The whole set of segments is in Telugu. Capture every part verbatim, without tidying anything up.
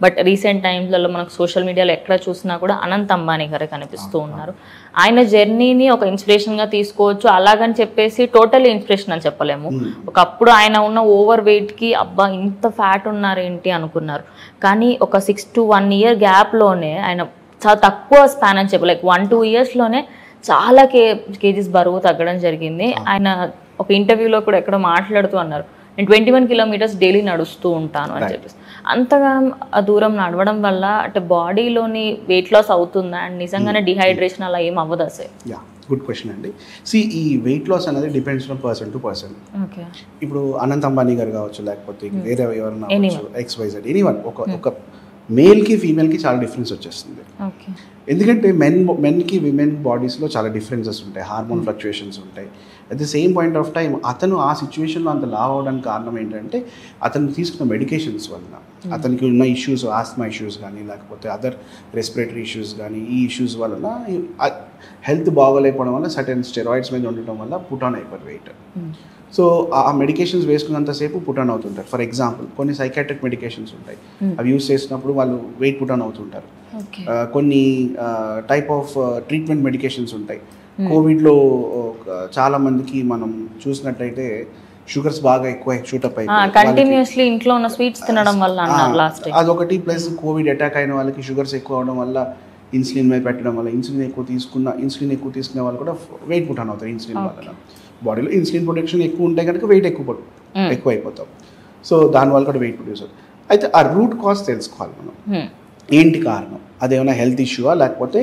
బట్ రీసెంట్ టైమ్స్లలో మనకు సోషల్ మీడియాలో ఎక్కడ చూసినా కూడా అనంత్ అంబానీ గారే కనిపిస్తూ ఉన్నారు. ఆయన జర్నీని ఒక ఇన్స్పిరేషన్గా తీసుకోవచ్చు, అలాగని చెప్పేసి టోటల్లీ ఇన్స్పిరేషన్ అని చెప్పలేము. ఒకప్పుడు ఆయన ఉన్న ఓవర్ వెయిట్కి అబ్బా ఇంత ఫ్యాట్ ఉన్నారేంటి అనుకున్నారు, కానీ ఒక సిక్స్ టు వన్ ఇయర్ గ్యాప్లోనే ఆయన చాలా తక్కువ స్పాన్ అని చెప్పి లైక్ వన్ టూ ఇయర్స్లోనే చాలా కే కేజీస్ బరువు తగ్గడం జరిగింది. ఆయన ఒక ఇంటర్వ్యూలో కూడా ఎక్కడో మాట్లాడుతూ అన్నారు, నేను ట్వంటీ వన్ కిలోమీటర్స్ డైలీ నడుస్తూ ఉంటాను అని చెప్పేసి. అంతగా ఆ దూరం నడవడం వల్ల అంటే బాడీలోని వెయిట్ లాస్ అవుతుందా అండ్ నిజంగానే డిహైడ్రేషన్ అలా ఏం అవ్వదు అసలు? యా, గుడ్ క్వశ్చన్ అండి. సి ఈ వెయిట్ లాస్ అనేది depends from person to person. ఇప్పుడు అనంత్ అంబానీ గారు కావచ్చు, లేకపోతే వేరే ఎవరైనా కావచ్చు, ఎక్స్ వై జెడ్ ఎనీవన్, ఒక ఒక మేల్కి ఫీమేల్కి చాలా డిఫరెన్స్ వచ్చేస్తుంది. ఎందుకంటే మెన్ మెన్కి విమెన్ బాడీస్లో చాలా డిఫరెన్సెస్ ఉంటాయి, హార్మోన్ ఫ్లక్చుయేషన్స్ ఉంటాయి. At the same point of time అతను ఆ సిచ్యువేషన్లో అంత లావ్ అవడానికి కారణం ఏంటంటే అతను తీసుకున్న మెడికేషన్స్ వలన, అతనికి ఉన్న ఇష్యూస్, ఆస్మా ఇష్యూస్ కానీ లేకపోతే అదర్ రెస్పిరేటరీ ఇష్యూస్ కానీ, ఈ ఇష్యూస్ వలన హెల్త్ బాగోలేకపోవడం వల్ల సర్టెన్ స్టెరాయిడ్స్ మీద ఉండటం వల్ల పుట్ ఆన్ అయిపోయి వెయిట్. సో ఆ మెడికేషన్స్ వేసుకున్నంతసేపు పుట్ ఆన్ అవుతుంటారు. ఫర్ ఎగ్జాంపుల్ కొన్ని సైకాట్రిక్ మెడికేషన్స్ ఉంటాయి, అవి యూస్ చేసినప్పుడు వాళ్ళు వెయిట్ పుట్ ఆన్ అవుతుంటారు. కొన్ని టైప్ ఆఫ్ ట్రీట్మెంట్ మెడికేషన్స్ ఉంటాయి. కోవిడ్లో చాలా మందికి మనం చూసినట్టయితే షుగర్స్ బాగా ఎక్కువ షూటప్ అయిపోయి ఇంట్లో ఉన్న స్వీట్స్ తినడం వల్ల అదొకటి. ప్లస్ కోవిడ్ అటాక్ అయిన వాళ్ళకి షుగర్స్ ఎక్కువ అవడం వల్ల ఇన్సులిన్ మీద పెట్టడం వల్ల ఇన్సులిన్ ఎక్కువ తీసుకున్న ఇన్సులిన్ ఎక్కువ తీసుకునే వాళ్ళు కూడా వెయిట్ పుట్ ఆన్ అవుతారు. ఇన్సులిన్ వల్ల బాడీలో ఇన్సులిన్ ప్రొడక్షన్ ఎక్కువ ఉంటే కనుక వెయిట్ ఎక్కువ ఎక్కువ అయిపోతాం. సో దానివల్ల కూడా వెయిట్ ప్రొడ్యూస్ అవుతుంది. అయితే ఆ రూట్ కాజ్ తెలుసుకోవాలి మనం, ఏంటి కారణం, అదేమైనా హెల్త్ ఇష్యూవా లేకపోతే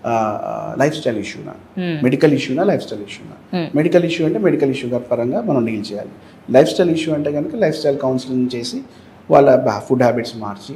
లైఫ్ స్టైల్ ఇష్యూనా, మెడికల్ ఇష్యూనా లైఫ్ స్టైల్ ఇష్యూనా. మెడికల్ ఇష్యూ అంటే మెడికల్ ఇష్యూ పరంగా మనం డీల్ చేయాలి. లైఫ్ స్టైల్ ఇష్యూ అంటే కనుక లైఫ్ స్టైల్ కౌన్సిలింగ్ చేసి వాళ్ళ ఫుడ్ హ్యాబిట్స్ మార్చి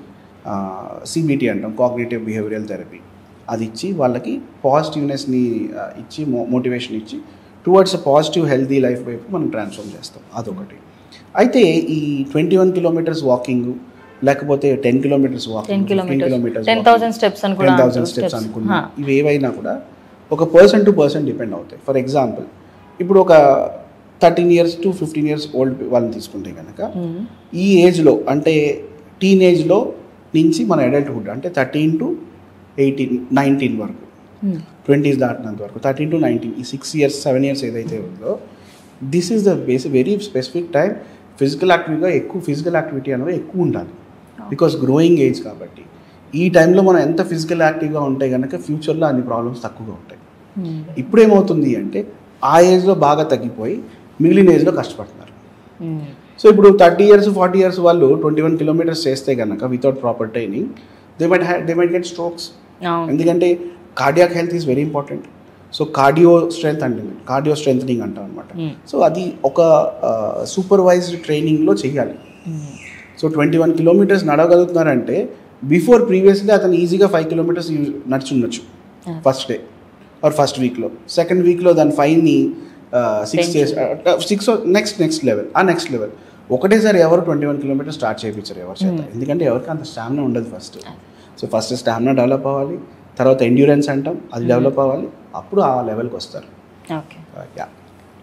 సిబిటి అంటాం, కాగ్నిటివ్ బిహేవియరల్ థెరపీ, అది ఇచ్చి వాళ్ళకి పాజిటివ్నెస్ని ఇచ్చి మోటివేషన్ ఇచ్చి టువర్డ్స్ పాజిటివ్ హెల్తీ లైఫ్ వైపు మనం ట్రాన్స్ఫార్మ్ చేస్తాం. అదొకటి. అయితే ఈ ట్వంటీ వన్ కిలోమీటర్స్ వాకింగ్ లేకపోతే ten kilometres walking, fifteen kilometres, ten thousand steps అనుకున్నా, ఇవి ఏవైనా కూడా ఒక పర్సన్ టు పర్సన్ డిపెండ్ అవుతాయి. ఫర్ ఎగ్జాంపుల్ ఇప్పుడు ఒక thirteen years to fifteen years old వాళ్ళని తీసుకుంటే కనుక ఈ ఏజ్లో అంటే టీనేజ్లో నుంచి మన అడల్ట్హుడ్ అంటే థర్టీన్ టు ఎయిటీన్ నైన్టీన్ వరకు, ట్వంటీస్ దాటినంత వరకు, థర్టీన్ టు నైన్టీన్, ఈ సిక్స్ ఇయర్స్ సెవెన్ ఇయర్స్ ఏదైతే ఉందో this is the basic very specific time. Physical యాక్టివిటీగా ఎక్కువ ఫిజికల్ యాక్టివిటీ అనేది ఎక్కువ ఉండాలి, బికాస్ గ్రోయింగ్ ఏజ్ కాబట్టి. ఈ టైంలో మనం ఎంత ఫిజికల్ యాక్టివ్గా ఉంటే కనుక ఫ్యూచర్లో అన్ని ప్రాబ్లమ్స్ తక్కువగా ఉంటాయి. ఇప్పుడు ఏమవుతుంది అంటే ఆ ఏజ్లో బాగా తగ్గిపోయి మిగిలిన ఏజ్లో కష్టపడుతున్నారు. సో ఇప్పుడు థర్టీ ఇయర్స్ ఫార్టీ ఇయర్స్ వాళ్ళు ట్వంటీ వన్ కిలోమీటర్స్ చేస్తే కనుక without proper training they might have they might get strokes. ఎందుకంటే cardiac health is very important. So cardio strength అంటే కార్డియో స్ట్రెంథనింగ్ అంటాం అనమాట. సో అది ఒక సూపర్వైజ్డ్ ట్రైనింగ్లో చేయాలి. సో ట్వంటీ వన్ కిలోమీటర్స్ నడవగలుగుతున్నారంటే బిఫోర్ ప్రీవియస్లీ అతను ఈజీగా ఫైవ్ కిలోమీటర్స్ నడుచుండొచ్చు ఫస్ట్ డే ఆర్ ఫస్ట్ వీక్లో. సెకండ్ వీక్లో దాని ఫైవ్ని సిక్స్ చేసి సిక్స్ నెక్స్ట్ నెక్స్ట్ లెవెల్ ఆ నెక్స్ట్ లెవెల్ ఒకటేసారి ఎవరు ట్వంటీ వన్ కిలోమీటర్స్ స్టార్ట్ చేయించారు ఎవరు చేత, ఎందుకంటే ఎవరికి అంత స్టామినా ఉండదు first. So first stamina develop అవ్వాలి, తర్వాత ఎండ్యూరెన్స్ అంటాం అది డెవలప్ అవ్వాలి, అప్పుడు ఆ లెవెల్కి వస్తారు. ఓకే. యా.